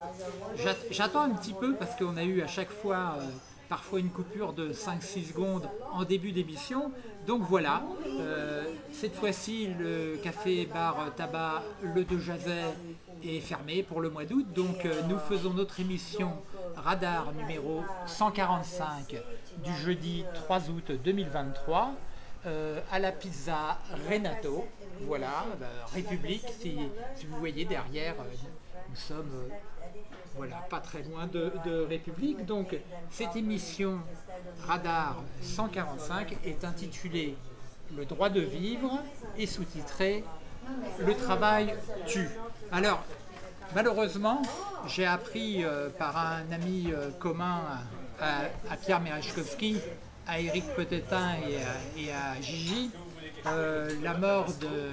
J'attends un petit peu parce qu'on a eu à chaque fois parfois une coupure de 5-6 secondes en début d'émission. Donc voilà, cette fois-ci le café bar tabac Le De Jazet est fermé pour le mois d'août. Donc nous faisons notre émission Radar numéro 145 du jeudi 3 août 2023 à la pizza Renato. Voilà, République, si vous voyez derrière, nous sommes voilà, pas très loin de République. Donc cette émission Radar 145 est intitulée Le droit de vivre et sous-titrée Le travail tue. Alors malheureusement, j'ai appris par un ami commun à Pierre Merechkowski, à Éric Petetin et à Gigi, la mort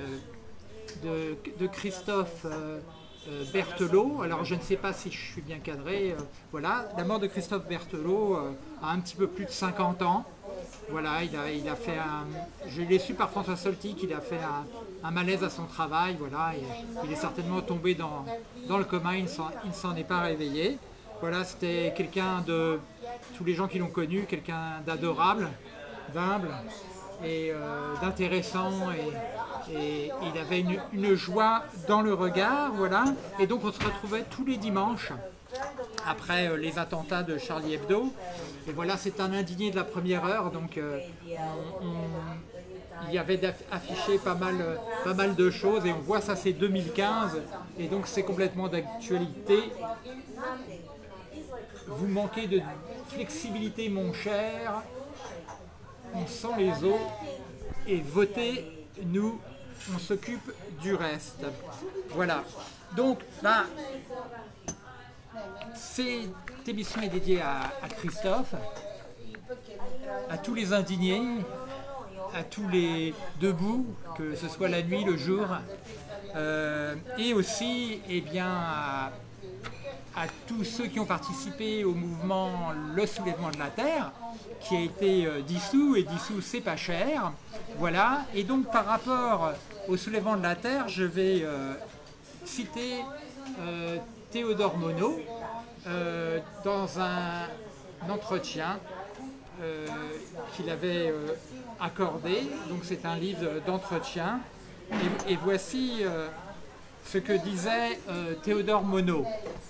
de Christophe Berthelot. Alors je ne sais pas si je suis bien cadré, voilà, la mort de Christophe Berthelot a un petit peu plus de 50 ans. Voilà, il a fait je l'ai su par François Solti qu'il a fait un malaise à son travail, voilà, et il est certainement tombé dans le coma, il ne s'en est pas réveillé. Voilà, c'était quelqu'un de, tous les gens qui l'ont connu, quelqu'un d'adorable, d'humble et d'intéressant, et il avait une joie dans le regard, voilà. Et donc on se retrouvait tous les dimanches après les attentats de Charlie Hebdo. Et voilà, c'est un indigné de la première heure, donc il y avait affiché pas mal de choses, et on voit ça, c'est 2015, et donc c'est complètement d'actualité. Vous manquez de flexibilité, mon cher, on sent les os, et votez, nous, on s'occupe du reste. Voilà. Donc, là, cette émission est dédiée à Christophe, à tous les indignés, à tous les debout, que ce soit la nuit, le jour, et aussi, eh bien, à tous ceux qui ont participé au mouvement Le Soulèvement de la Terre, qui a été dissous, et dissous c'est pas cher. Voilà, et donc par rapport au Soulèvement de la Terre, je vais citer Théodore Monod dans un entretien qu'il avait accordé. Donc c'est un livre d'entretien, et voici ce que disait Théodore Monod.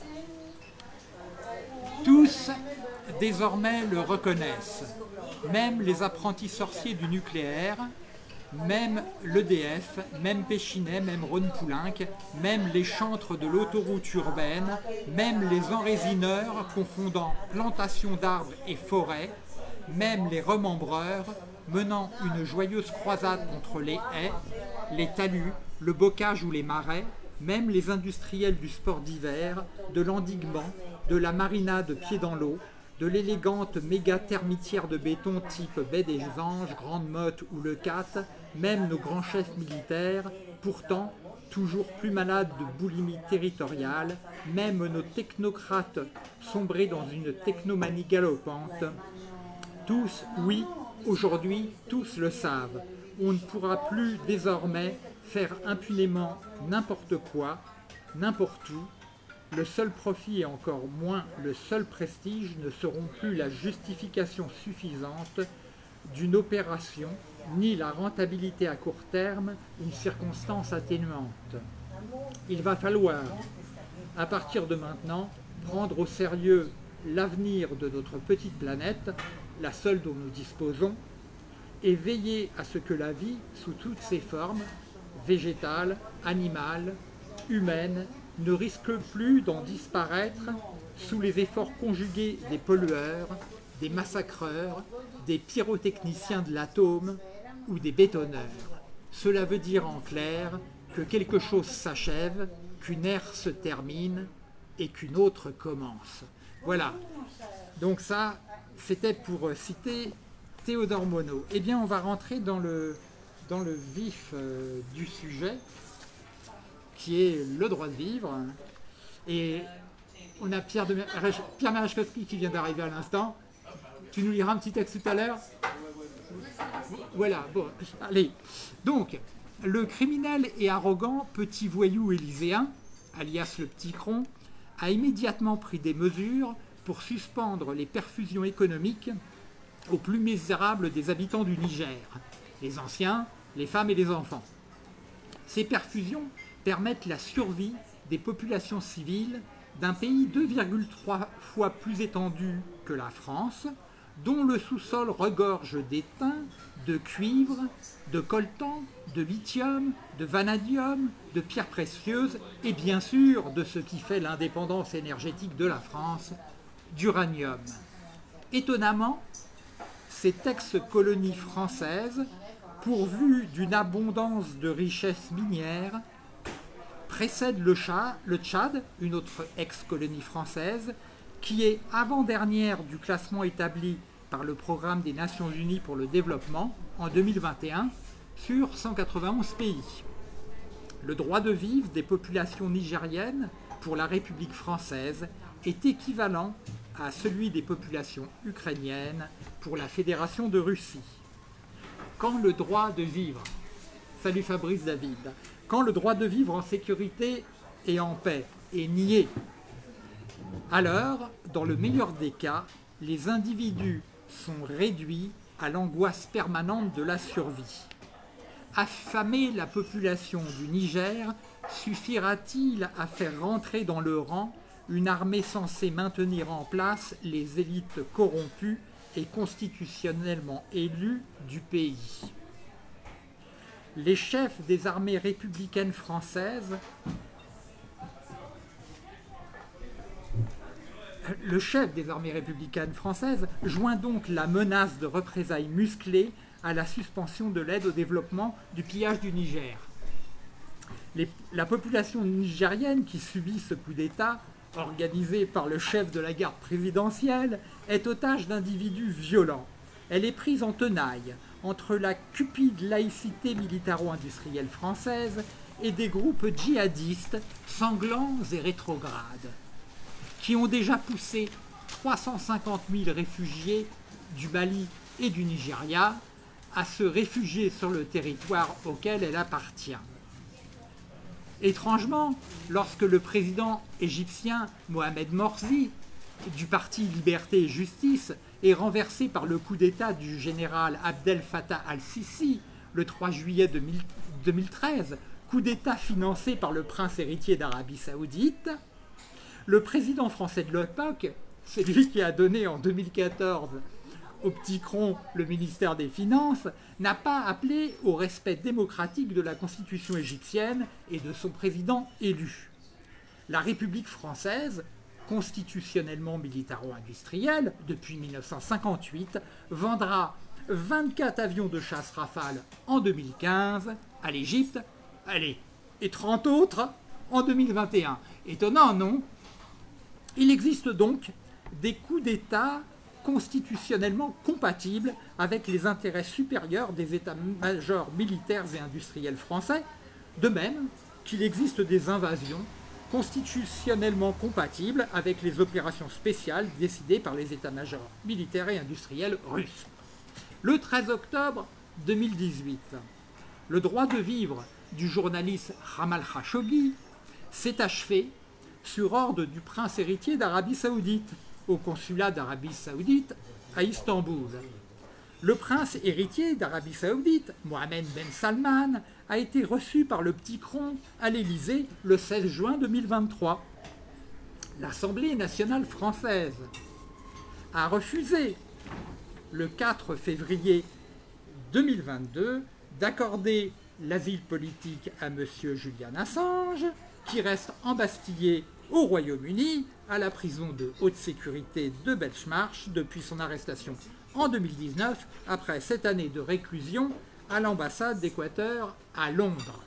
Tous désormais le reconnaissent, même les apprentis sorciers du nucléaire, même l'EDF, même Péchinet, même Ron Poulenc, même les chantres de l'autoroute urbaine, même les enrésineurs confondant plantation d'arbres et forêts, même les remembreurs menant une joyeuse croisade contre les haies, les talus, le bocage ou les marais, même les industriels du sport d'hiver, de l'endiguement, de la marinade pied dans l'eau, de l'élégante méga-termitière de béton type Baie des Anges, Grande Motte ou Le Cat, même nos grands chefs militaires, pourtant toujours plus malades de boulimie territoriale, même nos technocrates sombrés dans une technomanie galopante. Tous, oui, aujourd'hui, tous le savent. On ne pourra plus désormais faire impunément n'importe quoi, n'importe où. Le seul profit et encore moins le seul prestige ne seront plus la justification suffisante d'une opération, ni la rentabilité à court terme, une circonstance atténuante. Il va falloir, à partir de maintenant, prendre au sérieux l'avenir de notre petite planète, la seule dont nous disposons, et veiller à ce que la vie, sous toutes ses formes, végétale, animale, humaine, ne risque plus d'en disparaître sous les efforts conjugués des pollueurs, des massacreurs, des pyrotechniciens de l'atome ou des bétonneurs. Cela veut dire en clair que quelque chose s'achève, qu'une ère se termine et qu'une autre commence. Voilà, donc ça, c'était pour citer Théodore Monod. Eh bien, on va rentrer dans le vif du sujet, qui est le droit de vivre. Et on a Pierre Merechkowski qui vient d'arriver à l'instant. Tu nous liras un petit texte tout à l'heure? Voilà, bon, allez. Donc, le criminel et arrogant petit voyou élyséen, alias le petit Cron, a immédiatement pris des mesures pour suspendre les perfusions économiques aux plus misérables des habitants du Niger, les anciens, les femmes et les enfants. Ces perfusions permettent la survie des populations civiles d'un pays 2,3 fois plus étendu que la France, dont le sous-sol regorge d'étain, de cuivre, de coltan, de lithium, de vanadium, de pierres précieuses et bien sûr de ce qui fait l'indépendance énergétique de la France, d'uranium. Étonnamment, cette ex-colonie française, pourvue d'une abondance de richesses minières, précède le Tchad, une autre ex-colonie française, qui est avant-dernière du classement établi par le Programme des Nations Unies pour le développement en 2021 sur 191 pays. Le droit de vivre des populations nigériennes pour la République française est équivalent à celui des populations ukrainiennes pour la Fédération de Russie. Quand le droit de vivre, salut Fabrice David, quand le droit de vivre en sécurité et en paix est nié, alors, dans le meilleur des cas, les individus sont réduits à l'angoisse permanente de la survie. Affamer la population du Niger suffira-t-il à faire rentrer dans le rang une armée censée maintenir en place les élites corrompues et constitutionnellement élues du pays? Les chefs des armées républicaines françaises Le chef des armées républicaines françaises joint donc la menace de représailles musclées à la suspension de l'aide au développement du pillage du Niger. La population nigérienne qui subit ce coup d'État, organisé par le chef de la garde présidentielle, est otage d'individus violents. Elle est prise en tenaille entre la cupide laïcité militaro-industrielle française et des groupes djihadistes sanglants et rétrogrades, qui ont déjà poussé 350 000 réfugiés du Mali et du Nigeria à se réfugier sur le territoire auquel elle appartient. Étrangement, lorsque le président égyptien Mohamed Morsi, du parti Liberté et Justice, est renversé par le coup d'État du général Abdel Fattah al-Sisi le 3 juillet 2013, coup d'État financé par le prince héritier d'Arabie Saoudite, le président français de l'époque, celui qui a donné en 2014 au petit cron le ministère des Finances, n'a pas appelé au respect démocratique de la constitution égyptienne et de son président élu. La République française, constitutionnellement militaro-industrielle depuis 1958, vendra 24 avions de chasse Rafale en 2015 à l'Égypte, et 30 autres en 2021. Étonnant, non? Il existe donc des coups d'État constitutionnellement compatibles avec les intérêts supérieurs des états-majors militaires et industriels français, de même qu'il existe des invasions constitutionnellement compatibles avec les opérations spéciales décidées par les états-majors militaires et industriels russes. Le 13 octobre 2018, le droit de vivre du journaliste Jamal Khashoggi s'est achevé sur ordre du prince héritier d'Arabie Saoudite, au consulat d'Arabie Saoudite à Istanbul. Le prince héritier d'Arabie Saoudite, Mohammed Ben Salman, a été reçu par le petit cron à l'Élysée le 16 juin 2023. L'Assemblée nationale française a refusé, le 4 février 2022, d'accorder l'asile politique à M. Julian Assange, qui reste embastillé au Royaume-Uni, à la prison de haute sécurité de Belmarsh depuis son arrestation en 2019, après 7 années de réclusion à l'ambassade d'Équateur à Londres.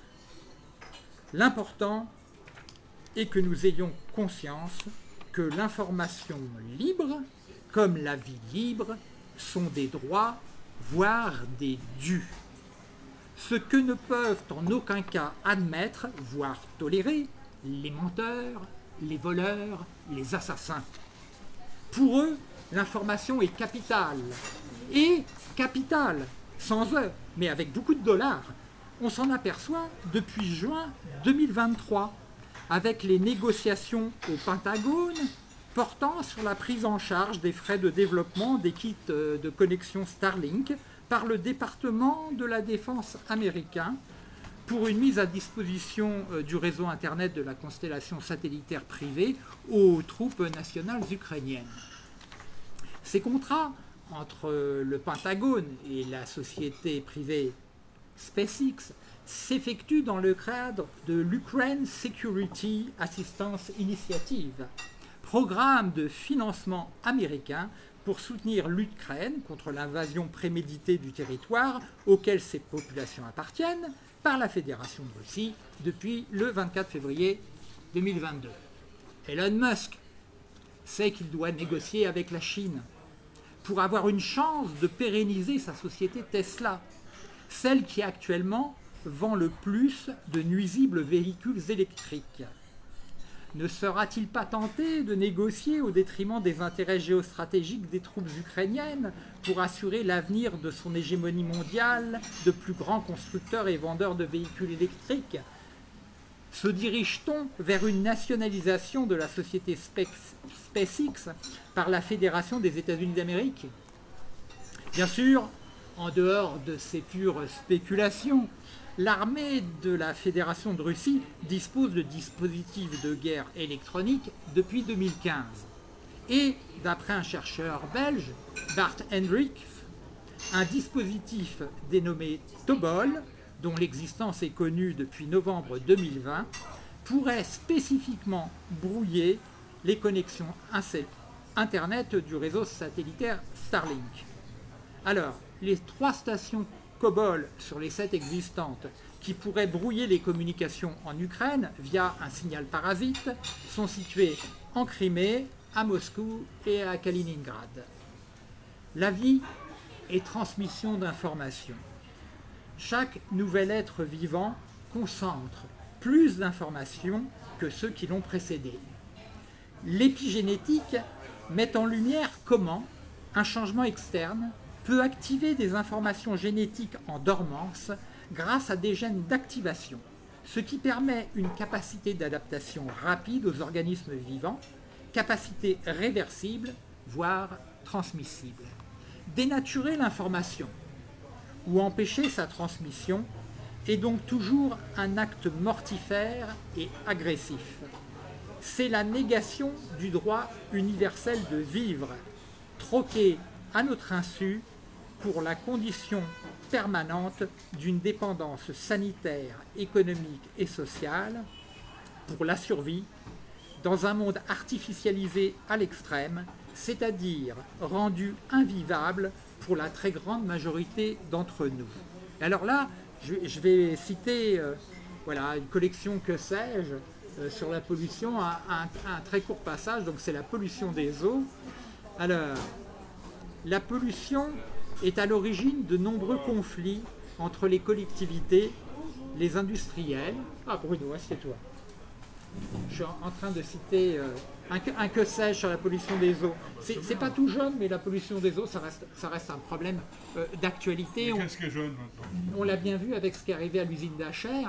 L'important est que nous ayons conscience que l'information libre, comme la vie libre, sont des droits, voire des dus. Ce que ne peuvent en aucun cas admettre, voire tolérer, les menteurs, les voleurs, les assassins. Pour eux, l'information est capitale. Et capitale, sans eux, mais avec beaucoup de dollars. On s'en aperçoit depuis juin 2023, avec les négociations au Pentagone portant sur la prise en charge des frais de développement des kits de connexion Starlink par le département de la défense américain pour une mise à disposition du réseau Internet de la constellation satellitaire privée aux troupes nationales ukrainiennes. Ces contrats entre le Pentagone et la société privée SpaceX s'effectuent dans le cadre de l'Ukraine Security Assistance Initiative, programme de financement américain pour soutenir l'Ukraine contre l'invasion préméditée du territoire auquel ces populations appartiennent par la Fédération de Russie depuis le 24 février 2022. Elon Musk sait qu'il doit négocier avec la Chine pour avoir une chance de pérenniser sa société Tesla, celle qui actuellement vend le plus de nuisibles véhicules électriques. Ne sera-t-il pas tenté de négocier au détriment des intérêts géostratégiques des troupes ukrainiennes pour assurer l'avenir de son hégémonie mondiale de plus grands constructeurs et vendeurs de véhicules électriques? Se dirige-t-on vers une nationalisation de la société SpaceX par la Fédération des États-Unis d'Amérique? Bien sûr, en dehors de ces pures spéculations, l'armée de la Fédération de Russie dispose de dispositifs de guerre électronique depuis 2015. Et, d'après un chercheur belge, Bart Hendricks, un dispositif dénommé Tobol, dont l'existence est connue depuis novembre 2020, pourrait spécifiquement brouiller les connexions Internet du réseau satellitaire Starlink. Alors, les 3 stations COBOL sur les 7 existantes qui pourraient brouiller les communications en Ukraine via un signal parasite sont situées en Crimée, à Moscou et à Kaliningrad. La vie est transmission d'informations. Chaque nouvel être vivant concentre plus d'informations que ceux qui l'ont précédé. L'épigénétique met en lumière comment un changement externe peut activer des informations génétiques en dormance grâce à des gènes d'activation, ce qui permet une capacité d'adaptation rapide aux organismes vivants, capacité réversible, voire transmissible. Dénaturer l'information ou empêcher sa transmission est donc toujours un acte mortifère et agressif. C'est la négation du droit universel de vivre, troqué à notre insu pour la condition permanente d'une dépendance sanitaire, économique et sociale, pour la survie, dans un monde artificialisé à l'extrême, c'est-à-dire rendu invivable pour la très grande majorité d'entre nous. Et alors là, je vais citer voilà, une collection Que sais-je sur la pollution, un très court passage, donc c'est la pollution des eaux. Alors, la pollution est à l'origine de nombreux conflits entre les collectivités, les industriels. Ah Bruno, assieds-toi. Je suis en train de citer un Que sais-je sur la pollution des eaux. C'est pas tout jeune, mais la pollution des eaux, ça reste un problème d'actualité. Qu'est-ce qui est jeune maintenant? On l'a bien vu avec ce qui est arrivé à l'usine d'Acher,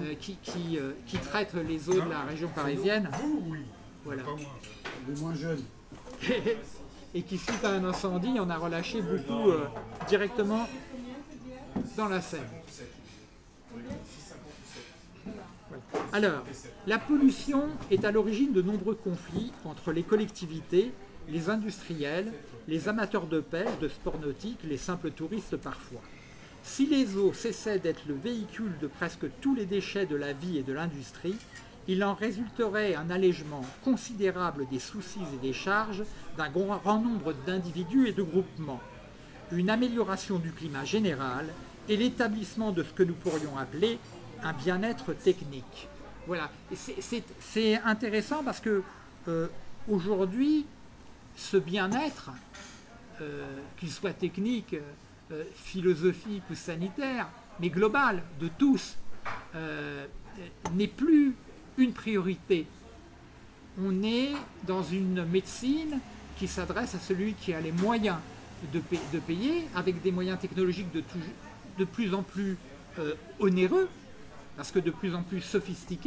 qui traite les eaux de la région parisienne. Vous, oui. Voilà. Pas moi. Les moins jeunes. Et qui, suite à un incendie, en a relâché beaucoup directement dans la Seine. Voilà. Alors, la pollution est à l'origine de nombreux conflits entre les collectivités, les industriels, les amateurs de pêche, de sport nautique, les simples touristes parfois. Si les eaux cessaient d'être le véhicule de presque tous les déchets de la vie et de l'industrie, il en résulterait un allègement considérable des soucis et des charges d'un grand nombre d'individus et de groupements, une amélioration du climat général et l'établissement de ce que nous pourrions appeler un bien-être technique. Voilà, c'est intéressant parce que aujourd'hui, ce bien-être, qu'il soit technique, philosophique ou sanitaire, mais global, de tous, n'est plus une priorité. On est dans une médecine qui s'adresse à celui qui a les moyens de payer, avec des moyens technologiques de plus en plus onéreux, parce que de plus en plus sophistiqués,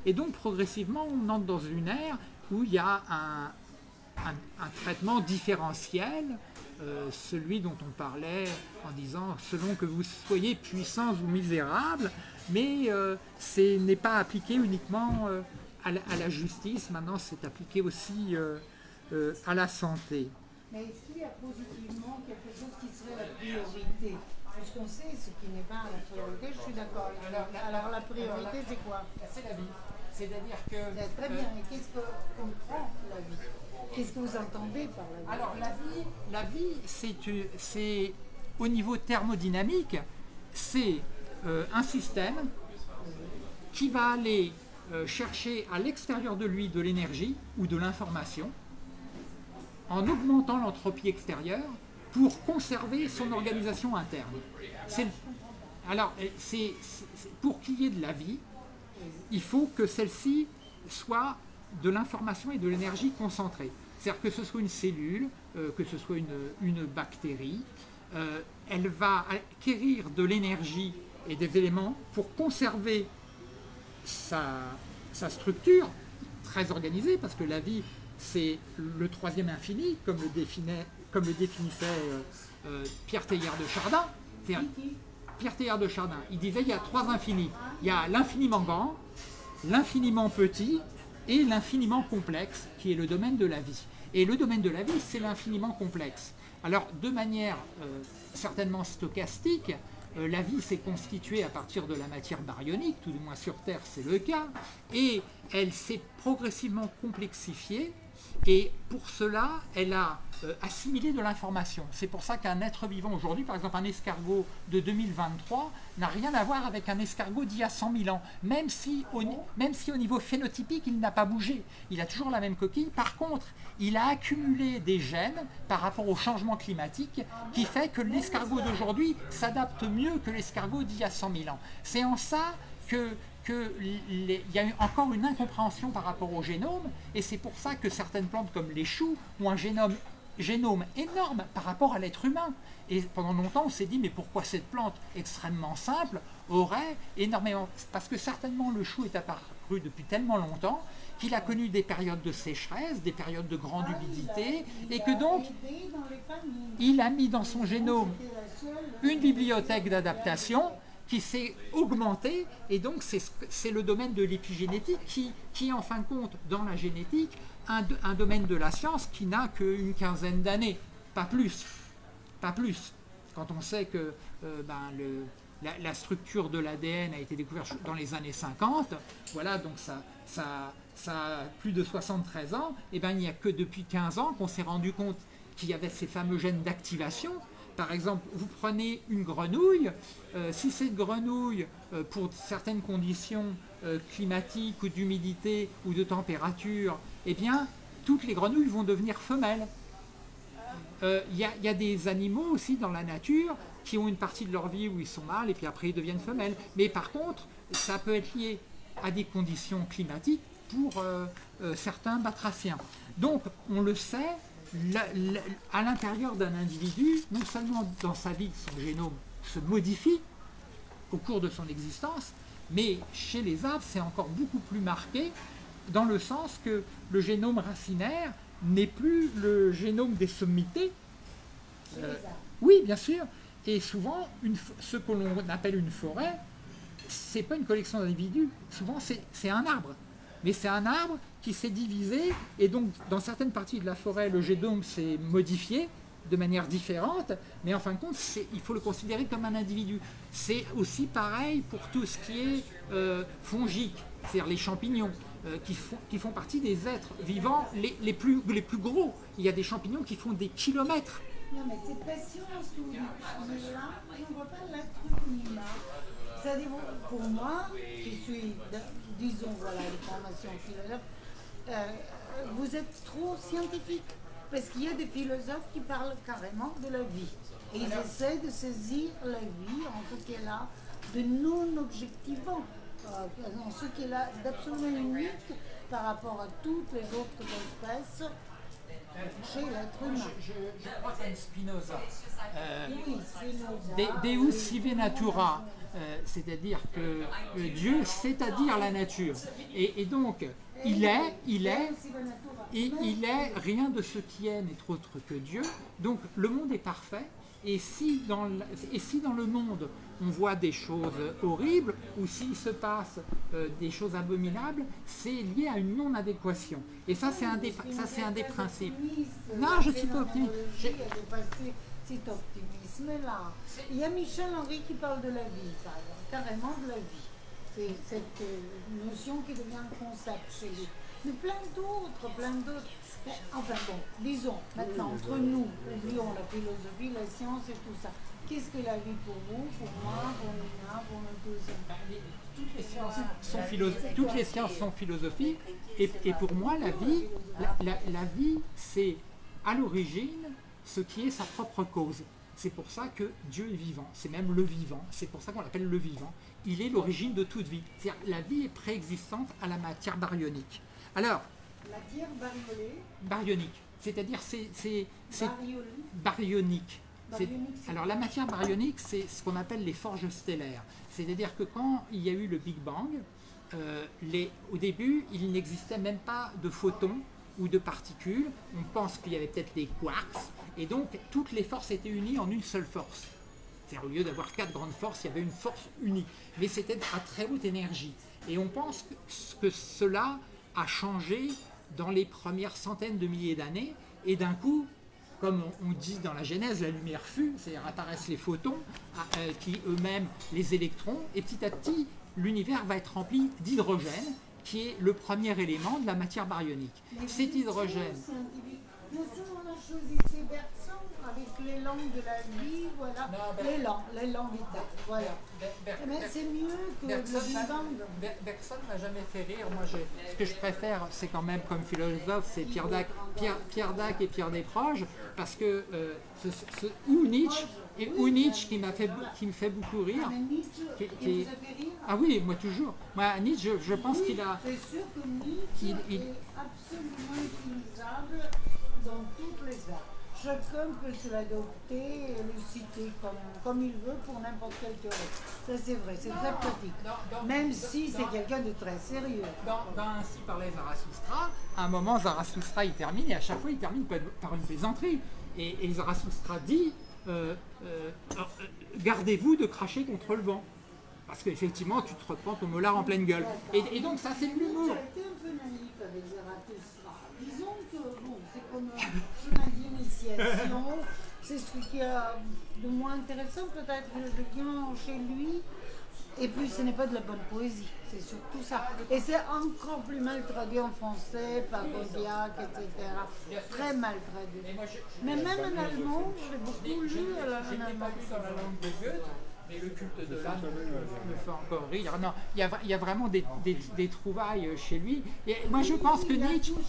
Et donc progressivement, on entre dans une ère où il y a un traitement différentiel, celui dont on parlait en disant selon que vous soyez puissants ou misérables, mais ce n'est pas appliqué uniquement à la justice, maintenant c'est appliqué aussi à la santé. Mais est-ce qu'il y a positivement quelque chose qui serait la priorité? Puisqu'on sait ce qui n'est pas la priorité, je suis d'accord. Alors la priorité, c'est quoi? C'est la vie. C'est-à-dire que... Très bien, et qu'est-ce que comprend la vie? Qu'est-ce que vous entendez par la vie? Alors la vie, c'est au niveau thermodynamique, c'est un système qui va aller chercher à l'extérieur de lui de l'énergie ou de l'information en augmentant l'entropie extérieure pour conserver son organisation interne. Alors, pour qu'il y ait de la vie, il faut que celle-ci soit de l'information et de l'énergie concentrée. C'est-à-dire que ce soit une cellule, que ce soit une bactérie, elle va acquérir de l'énergie et des éléments pour conserver sa structure très organisée, parce que la vie, c'est le troisième infini, comme le définissait Pierre Teilhard de Chardin. Pierre Teilhard de Chardin, il disait il y a trois infinis. Il y a l'infiniment grand, l'infiniment petit et l'infiniment complexe, qui est le domaine de la vie. Et le domaine de la vie, c'est l'infiniment complexe. Alors, de manière certainement stochastique, la vie s'est constituée à partir de la matière baryonique, tout du moins sur Terre c'est le cas, et elle s'est progressivement complexifiée, et pour cela, elle a assimilé de l'information. C'est pour ça qu'un être vivant aujourd'hui, par exemple un escargot de 2023, n'a rien à voir avec un escargot d'il y a 100 000 ans, même si au niveau phénotypique, il n'a pas bougé. Il a toujours la même coquille. Par contre, il a accumulé des gènes par rapport au changement climatique qui fait que l'escargot d'aujourd'hui s'adapte mieux que l'escargot d'il y a 100 000 ans. C'est en ça qu'il y a encore une incompréhension par rapport au génome, et c'est pour ça que certaines plantes comme les choux ont un génome énorme par rapport à l'être humain. Et pendant longtemps, on s'est dit, mais pourquoi cette plante extrêmement simple aurait énormément... Parce que certainement le chou est apparu depuis tellement longtemps qu'il a connu des périodes de sécheresse, des périodes de grande humidité, et que donc il a mis dans son génome une bibliothèque d'adaptation qui s'est augmentée, et donc c'est le domaine de l'épigénétique qui est en fin de compte dans la génétique un domaine de la science qui n'a qu'une quinzaine d'années, pas plus. Pas plus. Quand on sait que la structure de l'ADN a été découverte dans les années 50, voilà, donc ça a plus de 73 ans, et bien il n'y a que depuis 15 ans qu'on s'est rendu compte qu'il y avait ces fameux gènes d'activation. Par exemple, vous prenez une grenouille, si cette grenouille, pour certaines conditions climatiques ou d'humidité ou de température, eh bien, toutes les grenouilles vont devenir femelles. Il y a des animaux aussi dans la nature qui ont une partie de leur vie où ils sont mâles et puis après ils deviennent femelles. Mais par contre, ça peut être lié à des conditions climatiques pour certains batraciens. Donc, on le sait, à l'intérieur d'un individu, non seulement dans sa vie, son génome se modifie au cours de son existence, mais chez les arbres, c'est encore beaucoup plus marqué, dans le sens que le génome racinaire n'est plus le génome des sommités. Oui, bien sûr. Et souvent, ce que l'on appelle une forêt, c'est pas une collection d'individus. Souvent, c'est un arbre. Mais c'est un arbre qui s'est divisé, et donc dans certaines parties de la forêt, le génome s'est modifié de manière différente, mais en fin de compte, il faut le considérer comme un individu. C'est aussi pareil pour tout ce qui est fongique, c'est-à-dire les champignons, qui font partie des êtres vivants les plus gros. Il y a des champignons qui font des kilomètres. Non, mais cette patience où là, on ne voit pas l'être humain. C'est-à-dire, pour moi, qui suis, disons, voilà, une formation philosophe, vous êtes trop scientifique. Parce qu'il y a des philosophes qui parlent carrément de la vie. Et ils essaient de saisir la vie en ce qu'elle a de non-objectivant, en ce qu'elle a d'absolument unique par rapport à toutes les autres espèces chez l'être humain. Je crois comme Spinoza. Oui, Spinoza. Deus sive natura. c'est-à-dire que Dieu, c'est-à-dire la nature. Et donc, il est rien de ce qui est n'est autre que Dieu. Donc, le monde est parfait. Et si dans le monde, on voit des choses horribles, ou s'il se passe des choses abominables, c'est lié à une non-adéquation. Et ça, c'est un des principes. Non, je ne suis pas optimiste. Cet optimisme-là. Il y a Michel Henry qui parle de la vie, par exemple, carrément de la vie. C'est cette notion qui devient un concept chez lui. Mais plein d'autres. Mais, enfin bon, disons, maintenant, entre nous, oublions la philosophie, la science et tout ça. Qu'est-ce que la vie pour vous, pour moi, pour Nina, pour nous tous? Toutes les sciences sont philosophiques. Et pour moi, la vie, c'est à l'origine ce qui est sa propre cause. C'est pour ça que Dieu est vivant, c'est même le vivant, c'est pour ça qu'on l'appelle le vivant. Il est l'origine de toute vie. C'est-à-dire la vie est préexistante à la matière baryonique. Alors, matière baryonique, c'est-à-dire c'est baryonique. Alors la matière baryonique, c'est ce qu'on appelle les forges stellaires. C'est-à-dire que quand il y a eu le Big Bang, au début, il n'existait même pas de photons ou de particules. On pense qu'il y avait peut-être des quarks, et donc toutes les forces étaient unies en une seule force. C'est-à-dire au lieu d'avoir 4 grandes forces, il y avait une force unique, mais c'était à très haute énergie. Et on pense que cela a changé dans les premières centaines de milliers d'années, et d'un coup, comme on dit dans la Genèse, la lumière fut, c'est-à-dire apparaissent les photons, qui eux-mêmes les électrons, et petit à petit, l'univers va être rempli d'hydrogène, qui est le premier élément de la matière baryonique. Cet hydrogène... Nous sommes, on a choisi ces Bergson avec l'élan de la vie, voilà, l'élan vital, voilà. Mais c'est mieux que le Big Bang. Bergson m'a jamais fait rire. Moi, ce que je préfère, c'est quand même comme philosophe, c'est Pierre Dac et Pierre Desproges, parce que ou Nietzsche qui me fait beaucoup rire. Mais Nietzsche, qui vous a fait rire? Ah oui, moi toujours. Moi, Nietzsche, je pense qu'il a... C'est sûr que Nietzsche est absolument utilisable dans toutes les arts. Chacun peut se l'adopter et le citer comme il veut pour n'importe quelle théorie. Ça c'est vrai, c'est très pratique. Même si c'est quelqu'un de très sérieux. Dans Ainsi parlait Zarathustra, à un moment Zarathustra il termine, et à chaque fois il termine par une plaisanterie. Et Zarathustra dit gardez-vous de cracher contre le vent. Parce qu'effectivement, tu te reprends ton molar en pleine gueule. Et donc, ça, c'est de l'humour. J'ai été un peu naïf avec Zarathustra. Disons que, bon, c'est comme un chemin d'initiation. C'est ce qui est de moins intéressant, peut-être, le lien chez lui. Et puis, ce n'est pas de la bonne poésie. C'est surtout ça. Et c'est encore plus mal traduit en français, par Godiac, etc. Très mal traduit. Mais même en allemand, j'ai beaucoup lu en allemand. Sur la langue de Goethe, mais le culte de l'âme me fait encore rire. Non, il y a vraiment des trouvailles chez lui. Et moi, je pense que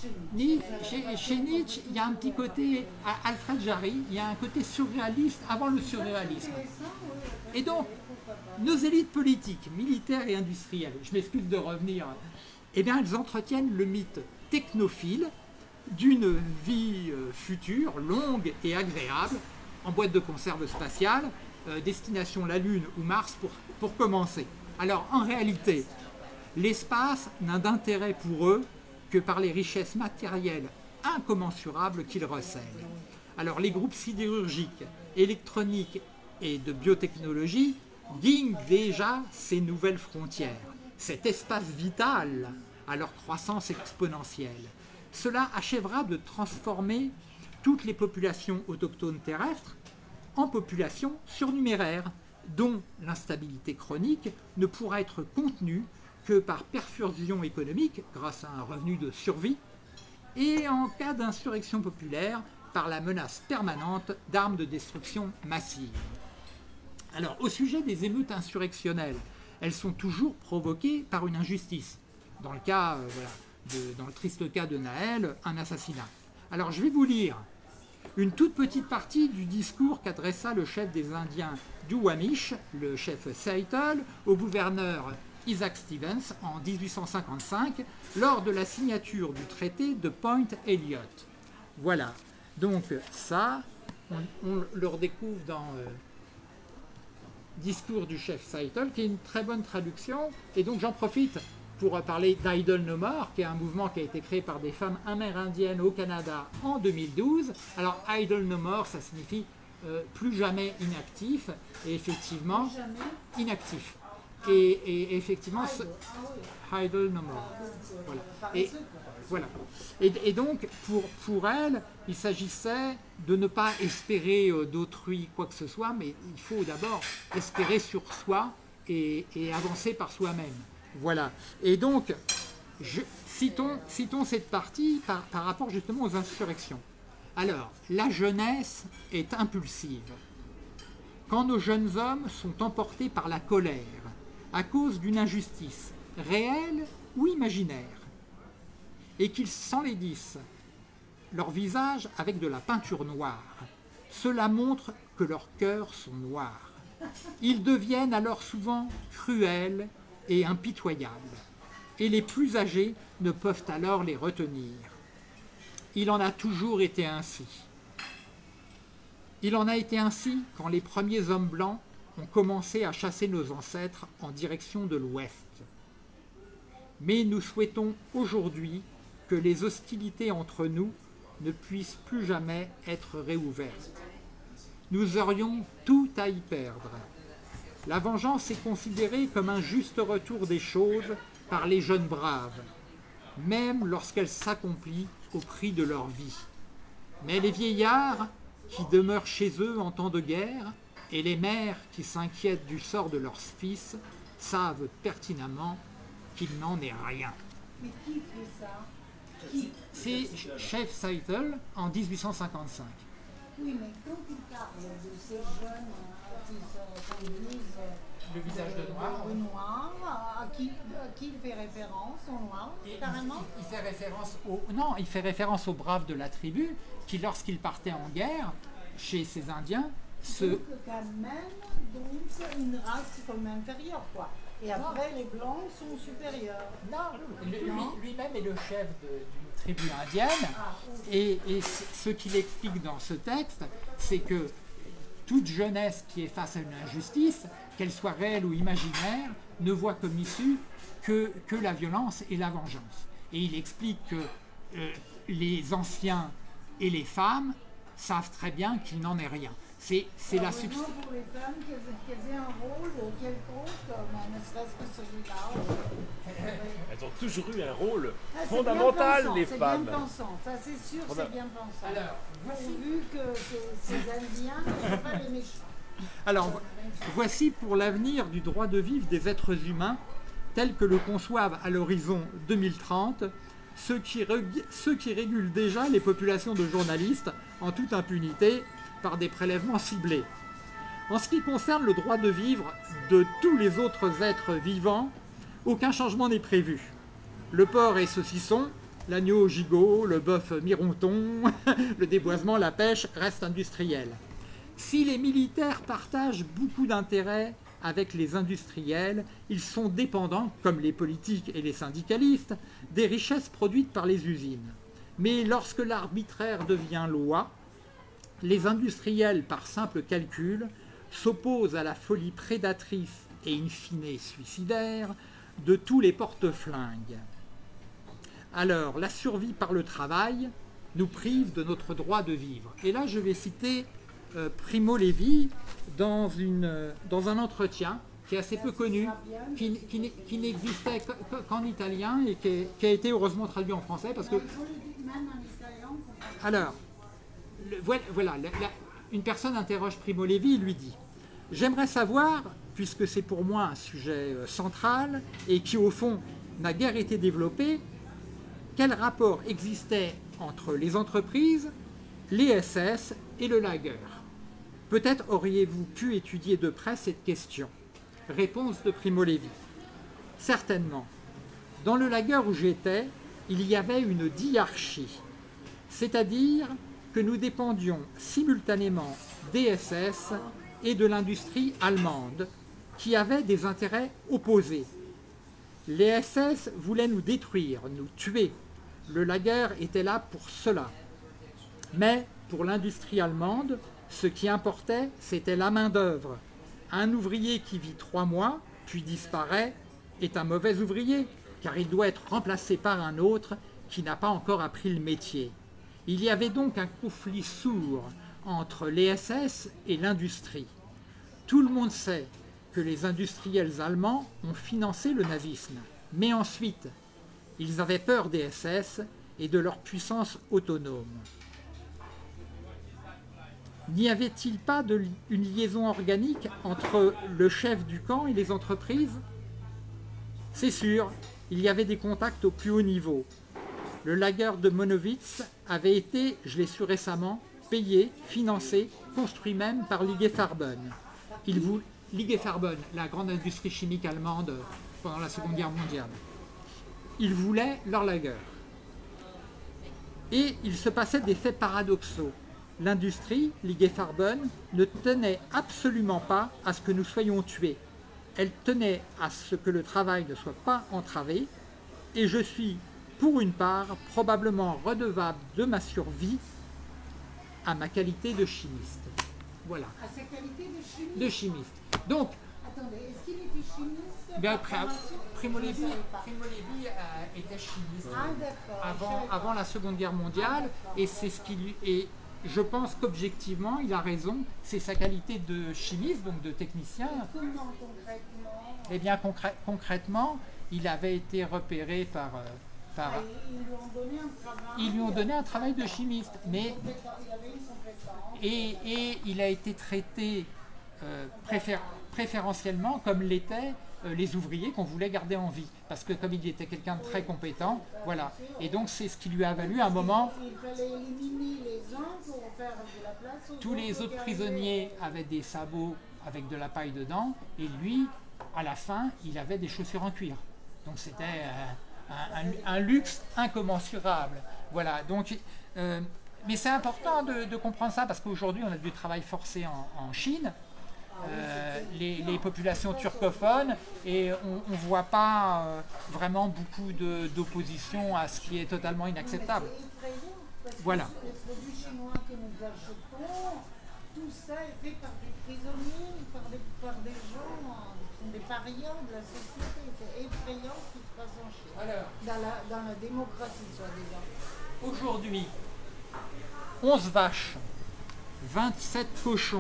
chez Nietzsche, il y a un petit côté, à Alfred Jarry, il y a un côté surréaliste avant le surréalisme. Et donc, nos élites politiques, militaires et industrielles, je m'excuse de revenir, eh bien, elles entretiennent le mythe technophile d'une vie future, longue et agréable, en boîte de conserve spatiale, destination la Lune ou Mars pour commencer. Alors, en réalité, l'espace n'a d'intérêt pour eux que par les richesses matérielles incommensurables qu'il recèle. Alors, les groupes sidérurgiques, électroniques et de biotechnologie guignent déjà ces nouvelles frontières, cet espace vital à leur croissance exponentielle. Cela achèvera de transformer toutes les populations autochtones terrestres en populations surnuméraires, dont l'instabilité chronique ne pourra être contenue que par perfusion économique, grâce à un revenu de survie, et en cas d'insurrection populaire, par la menace permanente d'armes de destruction massive. Alors, au sujet des émeutes insurrectionnelles, elles sont toujours provoquées par une injustice. Dans le cas, dans le triste cas de Naël, un assassinat. Alors, je vais vous lire une toute petite partie du discours qu'adressa le chef des Indiens du Duwamish, le chef Seattle, au gouverneur Isaac Stevens en 1855, lors de la signature du traité de Point Elliot. Voilà, donc ça, on le redécouvre Discours du chef Seidel, qui est une très bonne traduction. Et donc j'en profite pour parler d'Idle No More, qui est un mouvement qui a été créé par des femmes amérindiennes au Canada en 2012. Alors Idle No More, ça signifie plus jamais inactif, et effectivement, inactif. Et effectivement, Idle No More. Voilà. Voilà. Et donc, pour elle, il s'agissait de ne pas espérer d'autrui quoi que ce soit, mais il faut d'abord espérer sur soi et avancer par soi-même. Voilà. Et donc, citons cette partie par rapport justement aux insurrections. Alors, la jeunesse est impulsive. Quand nos jeunes hommes sont emportés par la colère, à cause d'une injustice réelle ou imaginaire, et qu'ils s'enlaidissent leur visage avec de la peinture noire, cela montre que leurs cœurs sont noirs. Ils deviennent alors souvent cruels et impitoyables, et les plus âgés ne peuvent alors les retenir. Il en a toujours été ainsi. Il en a été ainsi quand les premiers hommes blancs ont commencé à chasser nos ancêtres en direction de l'Ouest. Mais nous souhaitons aujourd'hui que les hostilités entre nous ne puissent plus jamais être réouvertes. Nous aurions tout à y perdre. La vengeance est considérée comme un juste retour des choses par les jeunes braves, même lorsqu'elle s'accomplit au prix de leur vie. Mais les vieillards qui demeurent chez eux en temps de guerre et les mères qui s'inquiètent du sort de leurs fils savent pertinemment qu'il n'en est rien. Mais qui fait ça? C'est chef Seidel en 1855. Oui, mais quand il parle de ces jeunes qui conduisent le visage de noir, à qui il fait référence au noir, carrément? Il fait référence non, il fait référence aux braves de la tribu qui, lorsqu'ils partaient en guerre chez ces Indiens, donc quand même une race comme inférieure, quoi. Et après, les blancs sont supérieurs. Non, lui-même est le chef d'une tribu indienne. Et ce qu'il explique dans ce texte, c'est que toute jeunesse qui est face à une injustice, qu'elle soit réelle ou imaginaire, ne voit comme issue que la violence et la vengeance. Et il explique que les anciens et les femmes savent très bien qu'il n'en est rien. C'est la substance. Pour les femmes qu'elles aient un rôle quelconque, ne serait-ce que celui-là. Elles ont toujours eu un rôle fondamental, les femmes. C'est bien pensant, ça c'est sûr, c'est bien pensant. Alors, vu que ces Indiens ne sont pas les méchants. Alors, voici pour l'avenir du droit de vivre des êtres humains, tel que le conçoivent à l'horizon 2030, ceux qui régulent déjà les populations de journalistes en toute impunité, par des prélèvements ciblés. En ce qui concerne le droit de vivre de tous les autres êtres vivants, aucun changement n'est prévu. Le porc et saucisson, l'agneau gigot, le bœuf mironton, le déboisement, la pêche restent industriels. Si les militaires partagent beaucoup d'intérêts avec les industriels, ils sont dépendants, comme les politiques et les syndicalistes, des richesses produites par les usines. Mais lorsque l'arbitraire devient loi, les industriels, par simple calcul, s'opposent à la folie prédatrice et in fine suicidaire de tous les porte-flingues. Alors, la survie par le travail nous prive de notre droit de vivre. Et là, je vais citer Primo Levi dans un entretien qui est assez peu connu, qui n'existait qu'en italien et qui a été heureusement traduit en français. Parce que... Alors, voilà, une personne interroge Primo Levi et lui dit « J'aimerais savoir, puisque c'est pour moi un sujet central et qui au fond n'a guère été développé, quel rapport existait entre les entreprises, les SS et le lager? Peut-être auriez-vous pu étudier de près cette question. » Réponse de Primo Levi. « Certainement. Dans le lager où j'étais, il y avait une diarchie, c'est-à-dire que nous dépendions simultanément des SS et de l'industrie allemande, qui avaient des intérêts opposés. Les SS voulaient nous détruire, nous tuer. Le lager était là pour cela. Mais pour l'industrie allemande, ce qui importait, c'était la main-d'œuvre. Un ouvrier qui vit 3 mois, puis disparaît, est un mauvais ouvrier, car il doit être remplacé par un autre qui n'a pas encore appris le métier. Il y avait donc un conflit sourd entre les SS et l'industrie. Tout le monde sait que les industriels allemands ont financé le nazisme, mais ensuite, ils avaient peur des SS et de leur puissance autonome. N'y avait-il pas une liaison organique entre le chef du camp et les entreprises? C'est sûr, il y avait des contacts au plus haut niveau. Le lager de Monowitz avait été, je l'ai su récemment, payé, financé, construit même par IG Farben. IG Farben, la grande industrie chimique allemande pendant la Seconde Guerre mondiale. Ils voulaient leur lager. Et il se passait des faits paradoxaux. L'industrie, l'IG Farben, ne tenait absolument pas à ce que nous soyons tués. Elle tenait à ce que le travail ne soit pas entravé, et je suis, pour une part, probablement redevable de ma survie à ma qualité de chimiste. Voilà. À sa qualité de chimiste. De chimiste. Donc, attendez, est-ce qu'il était chimiste? Bien, Primo Levi était chimiste avant la Seconde Guerre mondiale, et c'est ce qui lui et je pense qu'objectivement, il a raison, c'est sa qualité de chimiste, donc de technicien. Comment concrètement? Eh bien, concrètement, il avait été repéré par ils lui ont donné un travail. Ils lui ont donné un travail de chimiste, mais Il avait une compétence. et il a été traité préférentiellement comme l'étaient les ouvriers qu'on voulait garder en vie, parce que comme il était quelqu'un de très compétent, voilà. Et donc c'est ce qui lui a valu à un moment. Il fallait éliminer les uns pour faire de la place aux tous les autres prisonniers avaient des sabots avec de la paille dedans, et lui, à la fin, il avait des chaussures en cuir. Donc c'était un luxe incommensurable. Voilà. Donc, mais c'est important de comprendre ça, parce qu'aujourd'hui on a du travail forcé en Chine. Les populations turcophones, et on ne voit pas vraiment beaucoup d'opposition à ce qui est totalement inacceptable. C'est effrayant, parce que voilà. les produits chinois que nous achetons, tout ça est fait par des prisonniers, par des gens, qui sont des parias de la société. C'est effrayant ce qui se passe en Chine. Alors, dans la démocratie, soi-disant. Aujourd'hui, 11 vaches, 27 cochons,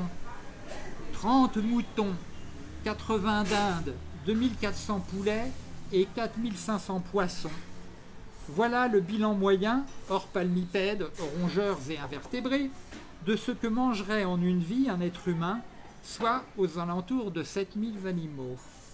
30 moutons, 80 dindes, 2400 poulets et 4500 poissons. Voilà le bilan moyen, hors palmipèdes, rongeurs et invertébrés, de ce que mangerait en une vie un être humain, soit aux alentours de 7000 animaux.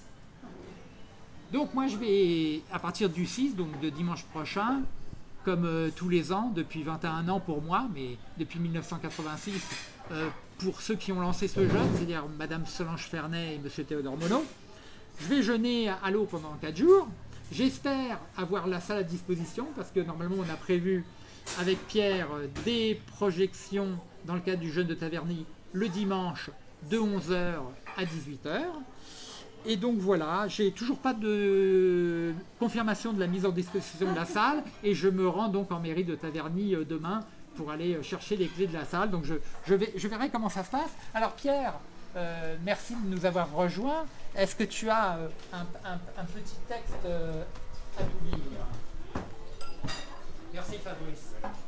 Donc moi je vais, à partir du 6, donc de dimanche prochain, comme tous les ans, depuis 21 ans pour moi, mais depuis 1986, pour ceux qui ont lancé ce jeûne, c'est-à-dire Madame Solange Fernet et Monsieur Théodore Monod, je vais jeûner à l'eau pendant 4 jours. J'espère avoir la salle à disposition, parce que normalement on a prévu avec Pierre des projections dans le cadre du jeûne de Taverny le dimanche de 11h à 18h. Et donc voilà, j'ai toujours pas de confirmation de la mise en disposition de la salle, et je me rends donc en mairie de Taverny demain pour aller chercher les clés de la salle. Donc je verrai comment ça se passe. Alors Pierre, merci de nous avoir rejoints. Est-ce que tu as un petit texte à nous lire? Merci Fabrice.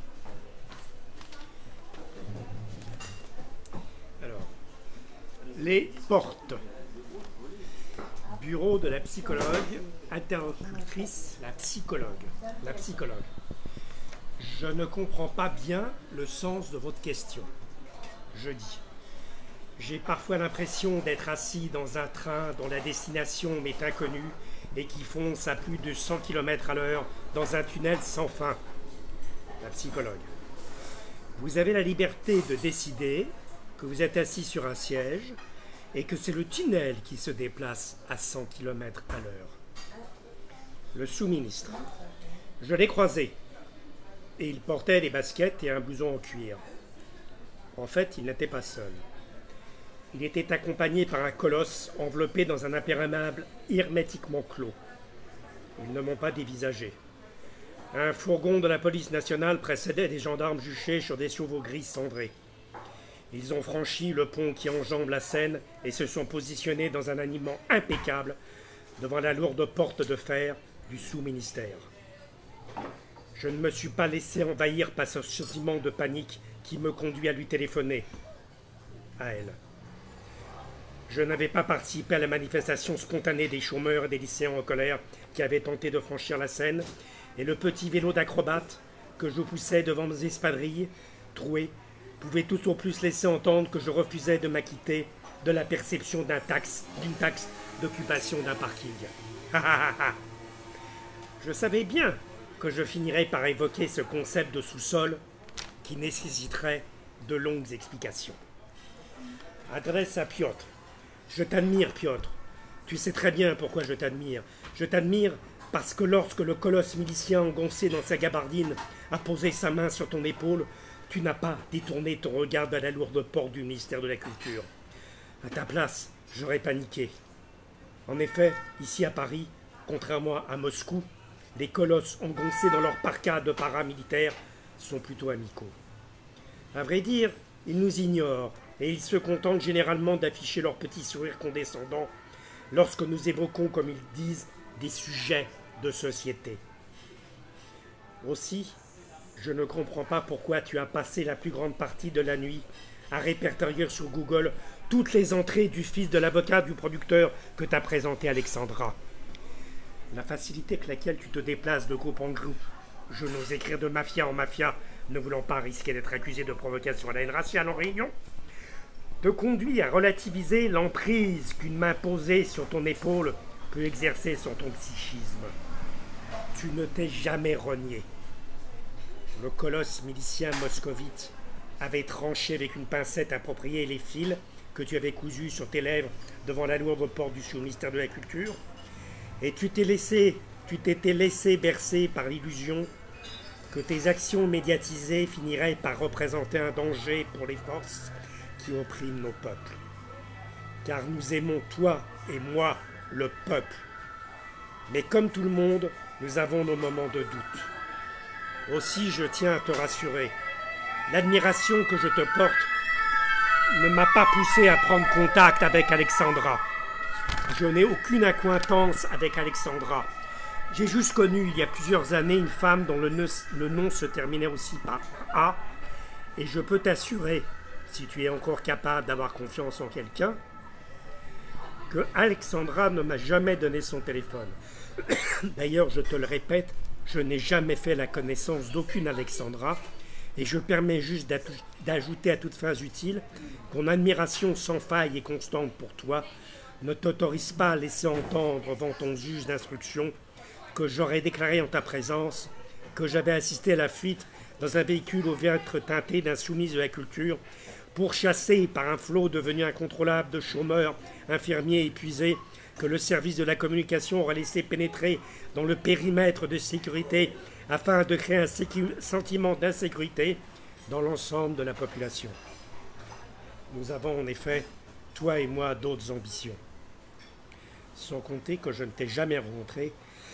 Alors, les portes. Bureau de la psychologue, interlocutrice, la psychologue. Je ne comprends pas bien le sens de votre question. Je dis. J'ai parfois l'impression d'être assis dans un train dont la destination m'est inconnue et qui fonce à plus de 100 km à l'heure dans un tunnel sans fin. La psychologue. Vous avez la liberté de décider que vous êtes assis sur un siège et que c'est le tunnel qui se déplace à 100 km à l'heure. Le sous-ministre. Je l'ai croisé. Et il portait des baskets et un blouson en cuir. En fait, il n'était pas seul. Il était accompagné par un colosse enveloppé dans un imperméable hermétiquement clos. Ils ne m'ont pas dévisagé. Un fourgon de la police nationale précédait des gendarmes juchés sur des chevaux gris cendrés. Ils ont franchi le pont qui enjambe la Seine et se sont positionnés dans un alignement impeccable devant la lourde porte de fer du sous-ministère. Je ne me suis pas laissé envahir par ce sentiment de panique qui me conduit à lui téléphoner, à elle. Je n'avais pas participé à la manifestation spontanée des chômeurs et des lycéens en colère qui avaient tenté de franchir la Seine, et le petit vélo d'acrobate que je poussais devant mes espadrilles trouées pouvait tout au plus laisser entendre que je refusais de m'acquitter de la perception d'une taxe d'occupation d'un parking. Je savais bien que je finirais par évoquer ce concept de sous-sol qui nécessiterait de longues explications. Adresse à Piotr. Je t'admire, Piotr. Tu sais très bien pourquoi je t'admire. Je t'admire parce que lorsque le colosse milicien engoncé dans sa gabardine a posé sa main sur ton épaule, tu n'as pas détourné ton regard de la lourde porte du ministère de la Culture. À ta place, j'aurais paniqué. En effet, ici à Paris, contrairement à Moscou, les colosses engoncés dans leur parka de paramilitaires sont plutôt amicaux. À vrai dire, ils nous ignorent et ils se contentent généralement d'afficher leur petit sourire condescendant lorsque nous évoquons, comme ils disent, des sujets de société. Aussi, je ne comprends pas pourquoi tu as passé la plus grande partie de la nuit à répertorier sur Google toutes les entrées du fils de l'avocat du producteur que t'a présenté Alexandra. La facilité avec laquelle tu te déplaces de groupe en groupe, je n'ose écrire de mafia en mafia, ne voulant pas risquer d'être accusé de provocation à la haine raciale en réunion, te conduit à relativiser l'emprise qu'une main posée sur ton épaule peut exercer sur ton psychisme. Tu ne t'es jamais renié. Le colosse milicien moscovite avait tranché avec une pincette appropriée les fils que tu avais cousus sur tes lèvres devant la lourde porte du sous-ministère de la Culture, et tu t'étais laissé bercer par l'illusion que tes actions médiatisées finiraient par représenter un danger pour les forces qui oppriment nos peuples. Car nous aimons, toi et moi, le peuple. Mais comme tout le monde, nous avons nos moments de doute. Aussi, je tiens à te rassurer. L'admiration que je te porte ne m'a pas poussé à prendre contact avec Alexandra. Je n'ai aucune accointance avec Alexandra. J'ai juste connu il y a plusieurs années une femme dont le nom se terminait aussi par A, et je peux t'assurer, si tu es encore capable d'avoir confiance en quelqu'un, que Alexandra ne m'a jamais donné son téléphone. D'ailleurs, je te le répète, je n'ai jamais fait la connaissance d'aucune Alexandra, et je permets juste d'ajouter à toute phrase utile qu'en admiration sans faille et constante pour toi, ne t'autorise pas à laisser entendre devant ton juge d'instruction que j'aurais déclaré en ta présence que j'avais assisté à la fuite dans un véhicule aux vitres teintées d'insoumis de la culture, pourchassé par un flot devenu incontrôlable de chômeurs, infirmiers épuisés, que le service de la communication aurait laissé pénétrer dans le périmètre de sécurité afin de créer un sentiment d'insécurité dans l'ensemble de la population. Nous avons en effet, toi et moi, d'autres ambitions. Sans compter que je ne t'ai jamais rencontré,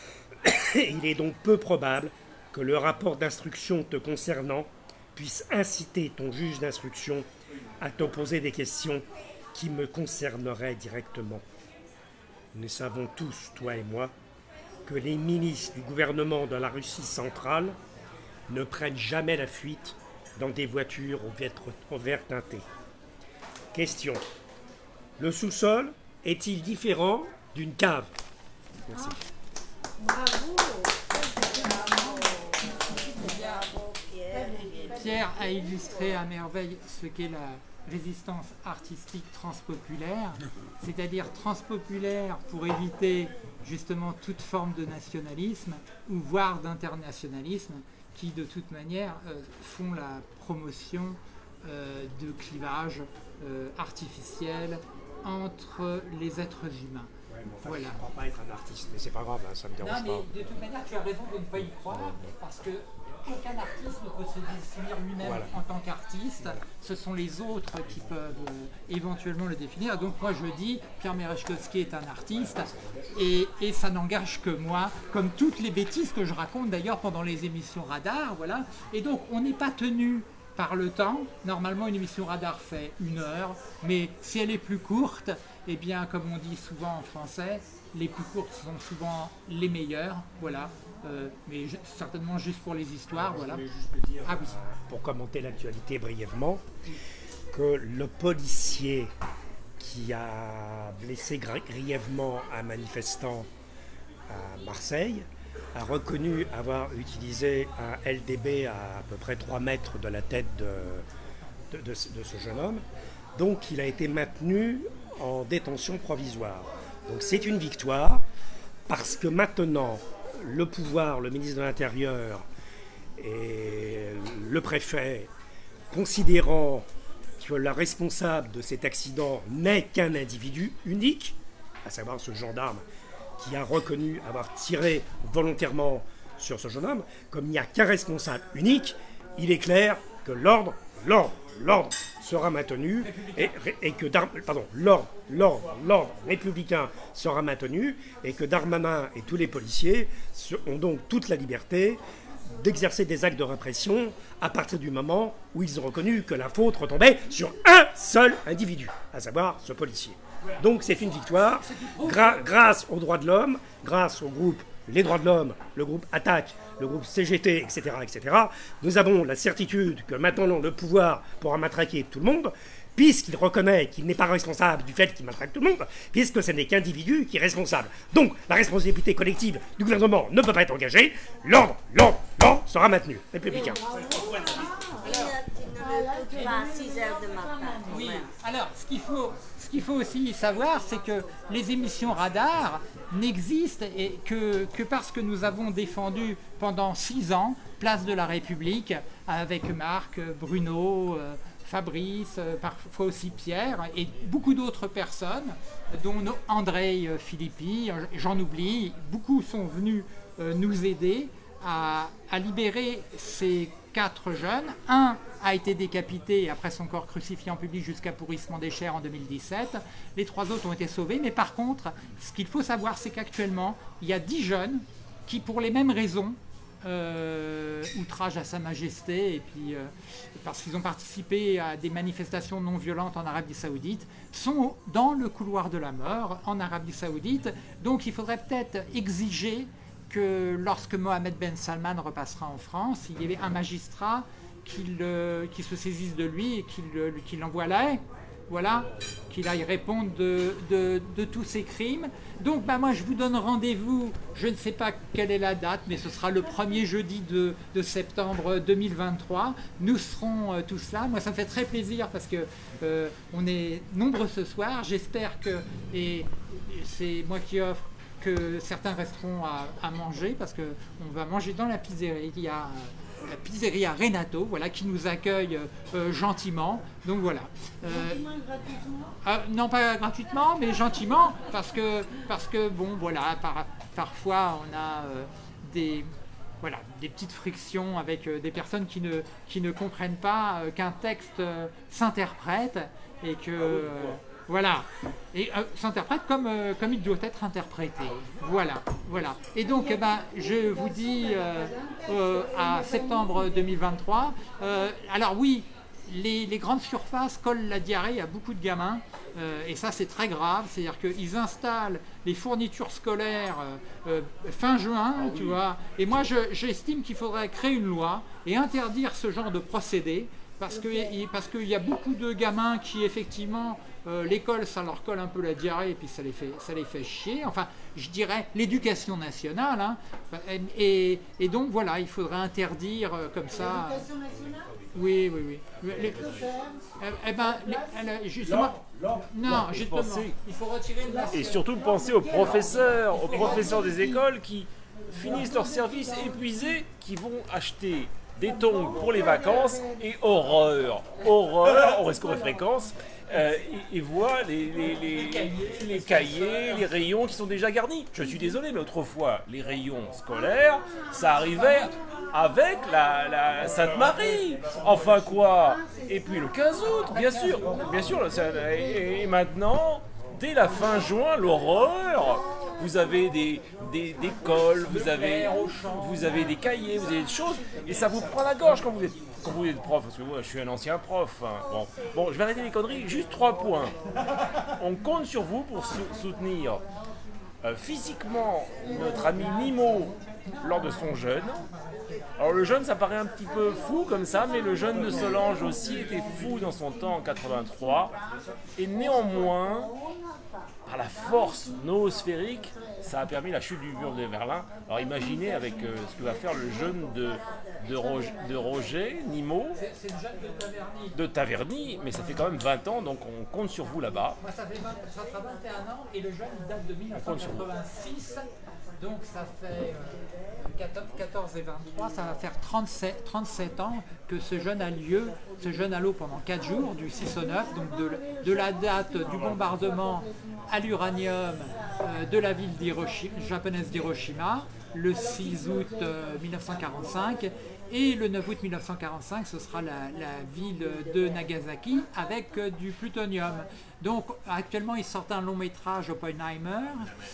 il est donc peu probable que le rapport d'instruction te concernant puisse inciter ton juge d'instruction à te poser des questions qui me concerneraient directement. Nous savons tous, toi et moi, que les milices du gouvernement de la Russie centrale ne prennent jamais la fuite dans des voitures au vert teinté. Question. Le sous-sol est-il différent d'une cave? Merci. Bravo. Pierre a illustré à merveille ce qu'est la résistance artistique transpopulaire, c'est-à-dire transpopulaire pour éviter justement toute forme de nationalisme ou voire d'internationalisme qui de toute manière font la promotion de clivages artificiels entre les êtres humains. Ouais, mais enfin, voilà. Je ne crois pas être un artiste, mais c'est pas grave, hein, ça me dérange Non, pas. mais de toute manière, tu as raison de ne pas y croire, parce que aucun artiste ne peut se définir lui-même en tant qu'artiste. Ce sont les autres qui peuvent éventuellement le définir. Donc moi je dis, Pierre Merechkovski est un artiste, et ça n'engage que moi, comme toutes les bêtises que je raconte d'ailleurs pendant les émissions Radar, voilà. Et donc on n'est pas tenu par le temps. Normalement, une émission radar fait 1 heure, mais si elle est plus courte, eh bien, comme on dit souvent en français, les plus courtes sont souvent les meilleures, voilà. Mais certainement juste pour les histoires, voilà. Je voulais juste dire, Ah oui. pour commenter l'actualité brièvement, que le policier qui a blessé grièvement un manifestant à Marseille a reconnu avoir utilisé un LDB à peu près 3 mètres de la tête de ce jeune homme. Donc il a été maintenu en détention provisoire. Donc c'est une victoire parce que maintenant le pouvoir, le ministre de l'Intérieur et le préfet, considérant que la responsable de cet accident n'est qu'un individu unique, à savoir ce gendarme qui a reconnu avoir tiré volontairement sur ce jeune homme, comme il n'y a qu'un responsable unique, il est clair que l'ordre sera maintenu et que l'ordre républicain sera maintenu et que Darmanin et tous les policiers ont donc toute la liberté d'exercer des actes de répression à partir du moment où ils ont reconnu que la faute retombait sur un seul individu, à savoir ce policier. Donc c'est une victoire grâce aux droits de l'homme, grâce au groupe Les Droits de l'Homme, le groupe Attaque, le groupe CGT, etc., etc. Nous avons la certitude que maintenant le pouvoir pourra matraquer tout le monde, puisqu'il reconnaît qu'il n'est pas responsable du fait qu'il matraque tout le monde, puisque ce n'est qu'individu qui est responsable. Donc la responsabilité collective du gouvernement ne peut pas être engagée, l'ordre sera maintenu, républicain. Oui, alors ce qu'il faut aussi savoir, c'est que les émissions radar n'existent que parce que nous avons défendu pendant 6 ans Place de la République avec Marc, Bruno, Fabrice, parfois aussi Pierre et beaucoup d'autres personnes, dont André Filippi, j'en oublie, beaucoup sont venus nous aider à libérer ces 4 jeunes. Un a été décapité et après son corps crucifié en public jusqu'à pourrissement des chairs en 2017. Les 3 autres ont été sauvés, mais par contre, ce qu'il faut savoir, c'est qu'actuellement, il y a 10 jeunes qui, pour les mêmes raisons, outrage à Sa Majesté, et puis parce qu'ils ont participé à des manifestations non violentes en Arabie Saoudite, sont dans le couloir de la mort en Arabie Saoudite. Donc il faudrait peut-être exiger que lorsque Mohamed Ben Salman repassera en France, il y avait un magistrat qui se saisisse de lui et qui l'envoie là, voilà, qu'il aille répondre de tous ces crimes. Donc moi je vous donne rendez-vous, je ne sais pas quelle est la date, mais ce sera le premier jeudi de septembre 2023. Nous serons tous là. Moi ça me fait très plaisir parce que on est nombreux ce soir. J'espère que, et c'est moi qui offre, que certains resteront à manger parce qu'on va manger dans la pizzeria. Il y a la pizzeria Renato, voilà, qui nous accueille gentiment. Donc voilà. Non pas gratuitement, mais gentiment, parce que bon voilà, parfois on a des petites frictions avec des personnes qui ne comprennent pas qu'un texte s'interprète et que voilà, et s'interprète comme il doit être interprété. Voilà. Et donc, je vous dis à septembre 2023. Alors oui, les grandes surfaces collent la diarrhée à beaucoup de gamins, et ça c'est très grave. C'est-à-dire qu'ils installent les fournitures scolaires fin juin, tu vois. Et moi, j'estime qu'il faudrait créer une loi et interdire ce genre de procédé, parce qu'il y a beaucoup de gamins qui effectivement l'école, ça leur colle un peu la diarrhée et puis ça les fait chier. Enfin, je dirais l'éducation nationale. Hein, et donc voilà, il faudrait interdire comme ça. L'éducation nationale ? Oui. Justement, non, justement, il faut retirer le national. Et surtout penser aux professeurs des écoles qui finissent leur service épuisés, qui vont acheter des tongs pour les vacances et horreur, on reste aux fréquences. Et voient les cahiers, les rayons qui sont déjà garnis. Je suis désolé, mais autrefois, les rayons scolaires, ça arrivait avec la Sainte-Marie. Enfin quoi. Et puis le 15 août, bien sûr. Et maintenant, dès la fin juin, l'horreur. Vous avez des cols, vous avez des cahiers, vous avez des choses, et ça vous prend la gorge quand vous êtes quand vous êtes prof, parce que moi je suis un ancien prof. Hein. Bon, je vais arrêter les conneries, juste 3 points. On compte sur vous pour soutenir physiquement notre ami Nimo lors de son jeûne. Alors le jeûne, ça paraît un petit peu fou comme ça, mais le jeûne de Solange aussi était fou dans son temps en 83. Et néanmoins, par la force noosphérique, ça a permis la chute du mur de Berlin. Alors imaginez avec ce que va faire le jeûne de Roger Nimo, C'est le jeune de Taverny. de Taverny, mais ça fait quand même 20 ans, donc on compte sur vous là-bas. Moi, ça fera 21 ans et le jeune il date de 1986. Donc ça fait 14 et 23, ça va faire 37 ans que ce jeûne a lieu, ce jeûne à l'eau pendant 4 jours, du 6 au 9, donc de la date du bombardement à l'uranium de la ville japonaise d'Hiroshima, le 6 août 1945, et le 9 août 1945, ce sera la ville de Nagasaki avec du plutonium. Donc actuellement, ils sortent un long métrage Oppenheimer.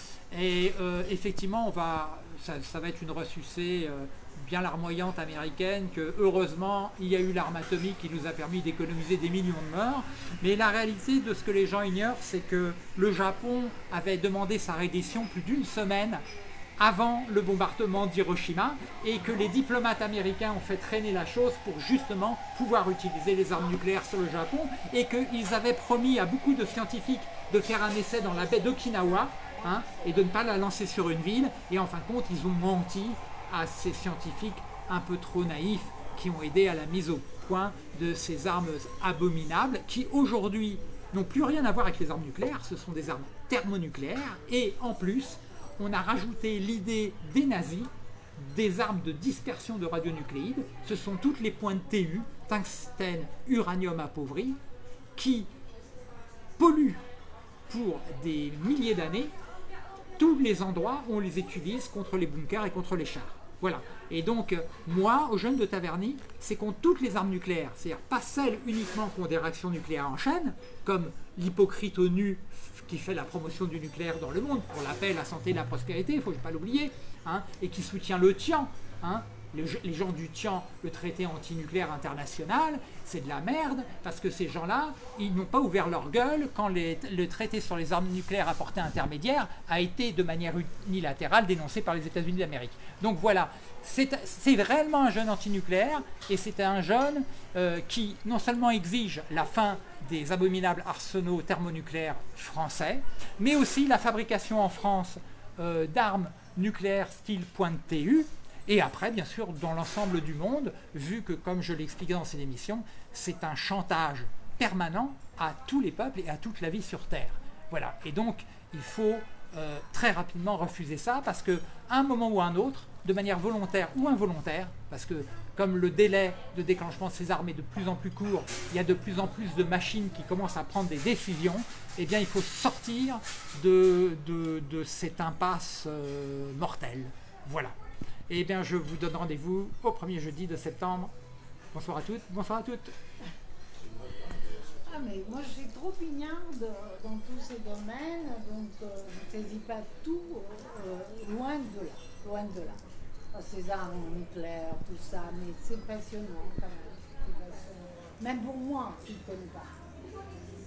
Et effectivement, ça va être une ressucée bien larmoyante américaine que heureusement il y a eu l'arme atomique qui nous a permis d'économiser des millions de morts. Mais la réalité de ce que les gens ignorent, c'est que le Japon avait demandé sa reddition plus d'une semaine avant le bombardement d'Hiroshima et que les diplomates américains ont fait traîner la chose pour justement pouvoir utiliser les armes nucléaires sur le Japon et qu'ils avaient promis à beaucoup de scientifiques de faire un essai dans la baie d'Okinawa. Et de ne pas la lancer sur une ville. Et en fin de compte, ils ont menti à ces scientifiques un peu trop naïfs qui ont aidé à la mise au point de ces armes abominables qui aujourd'hui n'ont plus rien à voir avec les armes nucléaires. Ce sont des armes thermonucléaires. Et en plus, on a rajouté l'idée des nazis des armes de dispersion de radionucléides. Ce sont toutes les pointes TU, tungstène, uranium appauvri, qui polluent pour des milliers d'années tous les endroits où on les utilise contre les bunkers et contre les chars. Voilà. Et donc, moi, aux jeunes de Taverny, c'est contre toutes les armes nucléaires. C'est-à-dire pas celles uniquement qui ont des réactions nucléaires en chaîne, comme l'hypocrite ONU qui fait la promotion du nucléaire dans le monde, pour la paix, la santé, la prospérité, il ne faut pas l'oublier, et qui soutient le TIAN. Les gens du TIAN, le traité antinucléaire international, c'est de la merde, parce que ces gens-là, ils n'ont pas ouvert leur gueule quand le traité sur les armes nucléaires à portée intermédiaire a été de manière unilatérale dénoncé par les États-Unis d'Amérique. Donc voilà, c'est réellement un jeune antinucléaire, et c'est un jeune qui non seulement exige la fin des abominables arsenaux thermonucléaires français, mais aussi la fabrication en France d'armes nucléaires style pointe TU. Et après, bien sûr, dans l'ensemble du monde, vu que, comme je l'expliquais dans cette émission, c'est un chantage permanent à tous les peuples et à toute la vie sur Terre. Voilà. Et donc, il faut très rapidement refuser ça, parce qu'à un moment ou à un autre, de manière volontaire ou involontaire, parce que comme le délai de déclenchement de ces armes est de plus en plus court, il y a de plus en plus de machines qui commencent à prendre des décisions, eh bien, il faut sortir de cette impasse mortelle. Voilà. Eh bien, je vous donne rendez-vous au premier jeudi de septembre. Bonsoir à toutes, bonsoir à toutes. Ah, mais moi, je suis trop pignarde dans tous ces domaines, donc je ne saisis pas tout, loin de là, loin de là. Ces armes nucléaires, tout ça, mais c'est passionnant quand même. C'est passionnant. Même pour moi, qui ne connais pas.